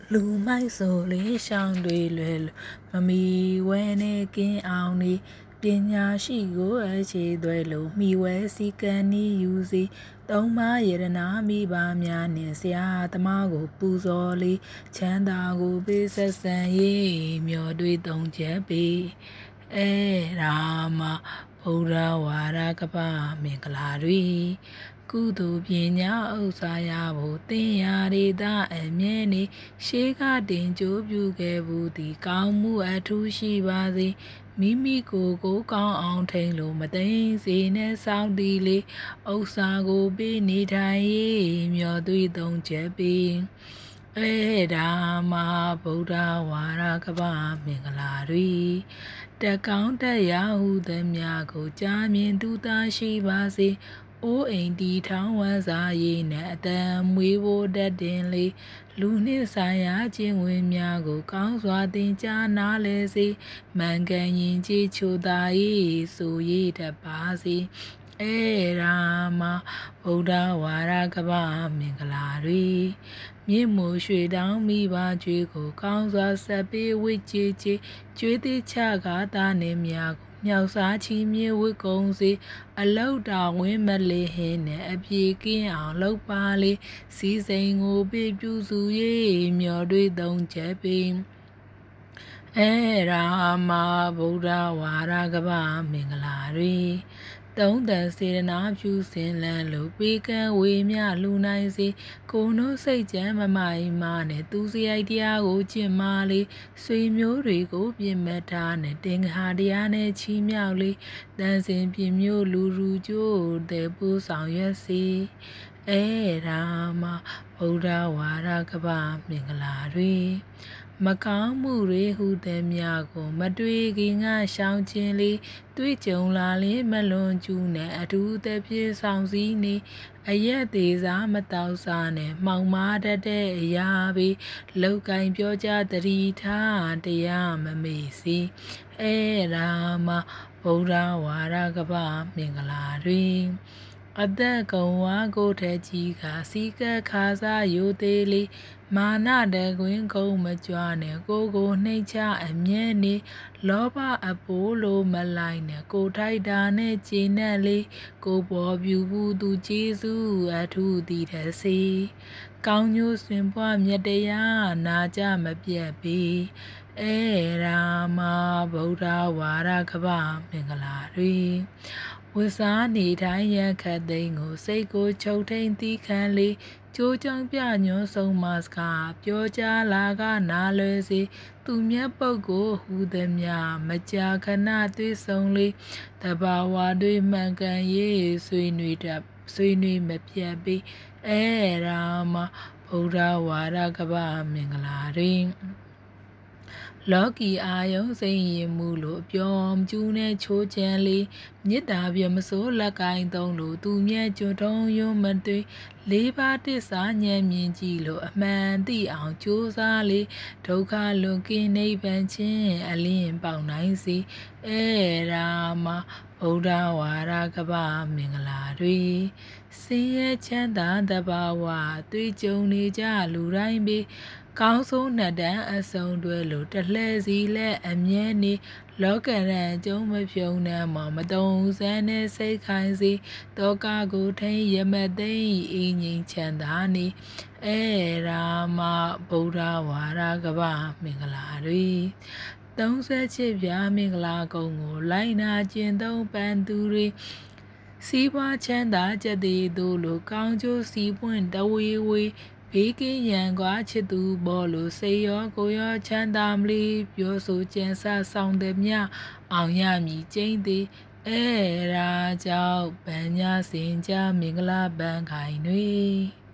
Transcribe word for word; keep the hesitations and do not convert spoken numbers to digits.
လူမိုက်ဆိုလေးရှောင်းတွေလွယ်လို့မမီဝဲနေကင်းအောင်နေပညာရှိကိုအခြေသွဲလို့မိဝဲစီကံနီယူစီသုံးမရတနာမိပါများနှင့်ဆရာသမားကိုပူဇော်လေးချမ်းသာကိုပေးဆက်ဆံရေးမျောတွေးသုံးချက်ပေးအဲရာမဗုဒ္ဓဝါဒကပ္ပမင်္ဂလာတွေကုသိုလ်ပညာဥစ္စာရဖို့သင်ရာတွေသာအမြဲနေရှေးကတင်ကြိုးပြုခဲ့ဘူးသည်ကောင်းမှုအထူးရှိပါစေမိမိကိုယ်ကိုကောင်းအောင်ထိန်လို့မသိစေနဲ့စောင့်တီးလေးဥစ္စာကိုပေးနေထိုင်ရေးမျောသွေးသုံးချက်ပေးအဲဒါမှဗုဒ္ဓဝါဒကပ္ပမင်္ဂလာတွေတက်ကောင်းတက်ရဟုသည်များကိုကြားမြင်သူသာရှိပါစေအိုးအိမ်တီထောင်ဝမ်းစာရေးနဲ့အတန်မွေးဖို့တတ်တင်လေလူနှင့်ဆိုင်ရာခြင်းဝင်များကိုကောင်းစွာသင်ကြားနားလဲစေမှန်ကန်ရင်ကြည်ချိုသာရေးဆိုရတတ်ပါစေအဲရာမဗုဒ္ဓဝါဒကပ္ပမင်္ဂလာတွေမြင့်မို့ရွှေတောင်းမိပါကျွေးကိုကောင်းစွာဆက်ပေးဝစ်ကြည်ကြည်ကျွေးသေးချကားသားနှင့်များကိုမြောက်စားချီမြေဝစ်ကုံစေအလောက်တာဝင်းမလေးဟင်းနဲ့အပြေကင်းအောင်လုပ်ပါလေစီစိန်ကိုပေးပြုစုရေးမျောတွေးသုံးချက်ပေးအဲရာမဗုဒ္ဓဝါဒကပ္ပမင်္ဂလာတွေသုံးတန်စေတနာပြုစင်လန်းလို့ပေးကမ်းဝေမျှလူနိုင်စေကိုနှုတ်စိတ်ကြမ်းမမိုင်မာနဲ့သူစရိုက်တရားကိုကျင့်မာလေဆွေမျိုးတွေကိုပြင်မထားနဲ့တင်္ဂဟာတရားနဲ့ချီးမြှောက်လေတန်စင်ပြင်မျိုးလူလူကျိုးတဲ့ပူဆောင်ရွက်စေအဲရာမဗုဒ္ဓဝါဒကပ္ပမင်္ဂလာတွေမကောင်းမှုတွေဟုသည်များကိုမတွေးခင်ကရှောင်ခြင်းလေးတွေ့ကြုံလာလေမလွန်ကျူးနဲ့အထူးသဖြင့်ဆောင်စည်းနေအရက်သေးစားမတောက်စားနဲ့မှောင်မာတတ်တဲ့အရာပေလောက်ကင်ပြောကြတတိထားတရားမမေ့စီအဲရာမဗုဒ္ဓဝါဒကပ္ပမင်္ဂလာတွေအသက်ကုံဝါကိုထက်ကြီးကစီကခါစားယိုသေးလေးမာနတကွင်းကုန်းမကြွနဲ့ကိုကိုနှိမ့်ချအမြဲနေလောဘအပိုးလိုမလိုက်နဲ့ကိုထိုက်တာနဲ့ကျေနပ်လေးကိုပေါ်ပြူဘူးသူကျေးဇူးအထူးတည်တဲ့စေကောင်းညိုးစင်ပွားမြတ်တရားနာကြမပြတ်ပေအဲရာမဗုဒ္ဓဝါဒကပ္ပမင်္ဂလာတွေဝိစာနေတိုင်းရခတ်သိမ်းကိုစိတ်ကိုချုပ်ထိန်သီးခံလေကြိုးကြောင်ပြညွှန်းဆုံးမစကားပြောကြလာကနားလွယ်စေသူမြတ်ပုဂ္ဂိုလ်ဟူသည်များမကြာခဏတွေ့ဆုံလေတဘာဝတွေမှန်ကန်ရေးဆွေးနွေးတတ်ဆွေးနွေးမပြတ်ပေအဲရာမဗုဒ္ဓဝါဒကပ္ပမင်္ဂလာတွေလောကီအာယုံစိတ်ရင်မှုလို့ပြောမကျူးနဲ့ချိုးချမ်းလေးမေတ္တာပြမစိုးလက်ကင်သုံးလို့သူမြတ်ကျွထုံးယွမသွေးလေးပါးတစ္ဆာဉာဏ်မြင်ကြည့်လို့အမှန်သိအောင်ကြိုးစားလေဒုက္ခလွန်ကင်းနိဗ္ဗာန်ချင်းအလင်းပေါက်နိုင်စီအဲရာမဗုဒ္ဓဝါဒကပ္ပမင်္ဂလာတွေစင်ရဲ့ချမ်းသာတဘာဝတွေ့ကြုံနေကြလူတိုင်းပေကောင်းဆုံးနှစ်တန်းအစုံတွေလို့တလှဲစီလက်အမြဲနေလောကရန်ကျုံမဖြုံနှံမမတုံစမ်းနဲ့စိတ်ခိုင်စီတောကကိုထိန်ရမသိမ့်အင်းငိမ်ချမ်းသာနေအဲရာမဗုဒ္ဓဝါဒကပ္ပမင်္ဂလာတွေသုံးဆက်ချစ်ပြမင်္ဂလာကုံကိုလိုက်နာကျင့်သုံးပန်းသူတွေစီးပွားချမ်းသာကြတဲ့တို့လိုကောင်းကျိုးစီးပွင့်တဝေဝေဘေးကင်းရန်ကွာချစ်သူဘောလို့စိတ်ရောကိုယ်ရောချမ်းသာမလီပြောဆိုကြံစဆောင်သည်မြအောင်ရမည်ကျင့်သည်အဲရာကြောင့်ဗญญစင်ကြမင်္ဂလာပန်းခိုင်တွေ